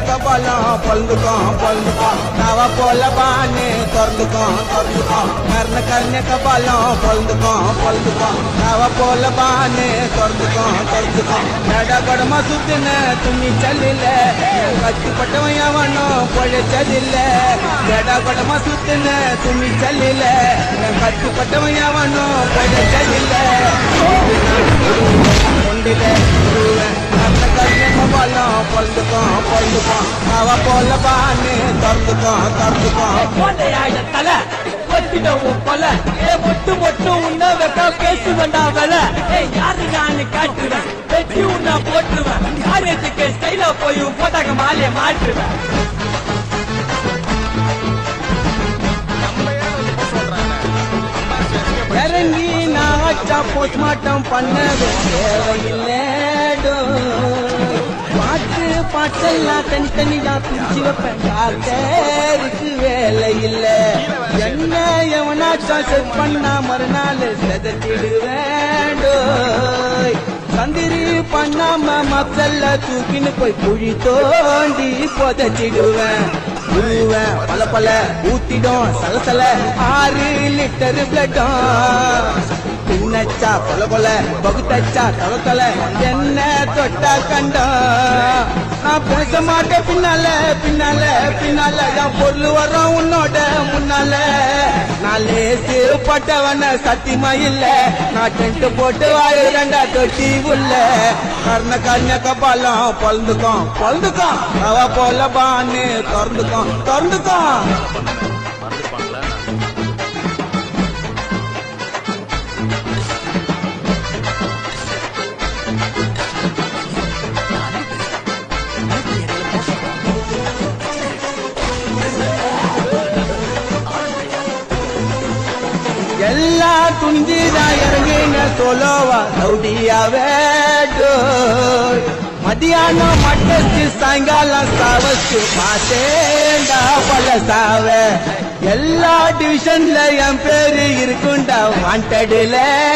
கபாலம் பொழுதுக்கும் நவ போல பானு திறந்துக்கும் கர்ண கபாலம் பொழுதுக்கும் நவ போல பானு திறந்துக்கும் நடகடமா சுத்தின துணி செல்லில கட்டுப்பட்டவன் எவனும் பொழைச்சதில்ல நடகடமா சுத்தின துணி செல்லில கட்டுப்பட்டவன் எவனும் பொழைச்சதில்ல கொண்டில கபாலம் பொழுதுக்கும் நவ போல பானு திறந்துக்கும் தலை கொல மொட்டு மொட்டு உன்ன வெக்க பேசு வேண்டா வேல யாரு நான் காட்டுவேன் வெட்டி உன்ன போட்டுருவேன் காரியத்துக்கு ஸ்டைலா போய் போட்டாக்க மாலைய மாற்றுவேன் இறங்கி நான் வச்சா போஸ்ட்மார்ட்டம் பண்ண தேவையில்லேடோ பாட்டெல்லாம் தனித்தனியா பிரிச்சு வைப்பேன் டாக்டருக்கு வேலை இல்ல என்ன எவனாச்சா செட் பண்ணா மறுநாள் செதச்சிடுவேண்டோ சந்திரி பண்ணாம மக்சல்ல தூக்கின்னு போய் குழி தோண்டி புதைச்சிடுவேன் பல பல ஊத்திடும் சலசல 6 லிட்டர் பிளட்டும் பின்னச்சா கொல பகுத்தச்சா தலை என்ன தொட்டா கண்டம் நான் பேச மாட்டேன் பின்னால என் பொருள் வரும் உன்னோட முன்னால நான் லேசு பட்டவன சத்தியமா இல்ல நான் டென்ட் போட்டு வாயு 2 தொட்டி உள்ள கர்ண கபாலம் பொழுதுக்கும் அவ போல பானு திறந்துக்கும் எல்லா துணிஞ்சுதான் இறங்கின சோலோவா ரவுடியாவே மதியானம் மட்டச்சு சாயங்காலம் சாவச்சு மாட்டேண்டா பல சாவ எல்லா டிவிஷன்ல என் பேரு இருக்குண்டா வாண்டடுல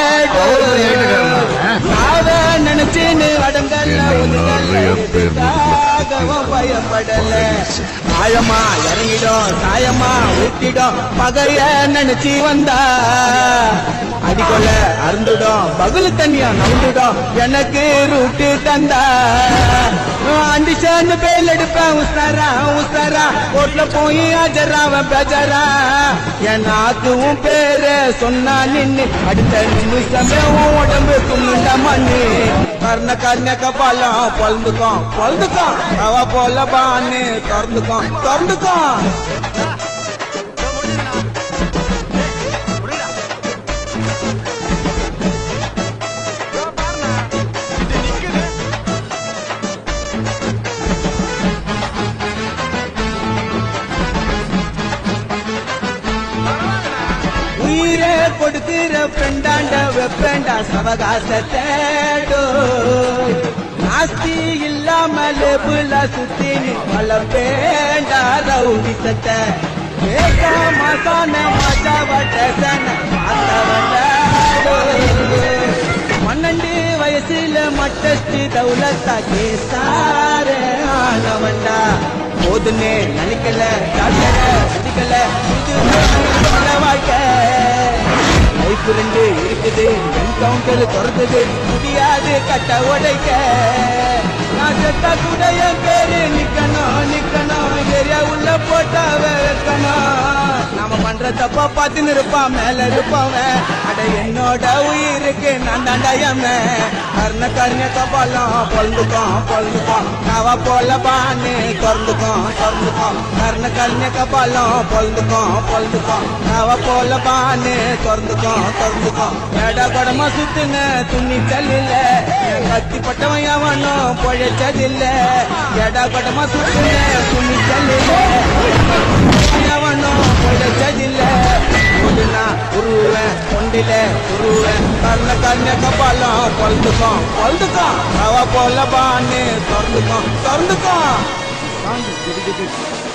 சாவ நினைச்சுன்னு அடங்கல்ல ஒதுங்கல்ல பயப்படல ஆழமா இறங்கிடும் சாயமா ஊட்டிடும் பகைய நினைச்சு வந்தா அடிக்கொள்ள அருந்துடும் பகுலு தண்ணியா நவுந்துடும் எனக்கு ரூட்டு தந்தா அண்டிஷன்னு பேல் எடுப்பேன் உசாரா ஓட்ல போய் அஜராவன் பேஜரா என் நாக்குவும் பேரு சொன்னா நின்னு அடுத்த நிமிஷமே உடம்பு துண்ணுண்ட மண்ணு கர்ண கபாலம் பொழுதுக்கும் அவ போல பானு திறந்துக்கும் உயிரே கொடுக்கிற ஃப்ரெண்டாண்ட வெப்பேண்டா சவகாசத்தேடோ நாஸ்தி இல்லாம லேபுல சுத்தி வளர்ப்பேண்டா ரவுடி சத்த ஏகா மாசான மாசாவட்டசன பார்த்தவண்டாடோ 12 வயசுல மட்டஸ்டி தௌலத்தா கேசாரே ஆனவண்டா போதுனே நினைக்கல டாக்டர அடிக்கல இது வாழ்க்கை லைஃப் 2 இருக்குது என்கவுண்டர் திறந்தது முடியாது கட்ட உடைக்க நான் செத்தா கூட என் பேரு நிக்கணும் ஏரியா உள்ள போட்டா வைக்கணும் நாம பண்ற தப்பா பார்த்துன்னு இருப்பான் மேல இருப்பவன் அட என்னோட உயிருக்கு நான் தாண்டாயம கர்ண கபாலம் பொழுதுக்கும் நவ போல பானு திறந்துக்கும் கர்ண கபாலம் பொழுதுக்கும் நவ போல பானு திறந்துக்கும் எடகடமா சுத்துன துணி செல்லில கத்திப்பட்டவன் எவனும் பொழைச்சதில்ல எடகடமா சுத்துன துணி செல்லில எவனும் பொழைச்சதில்ல உருவேன் கொண்டில கர்ண கபாலம் பொழுதுக்கும் அவ போல பானு திறந்துக்கும்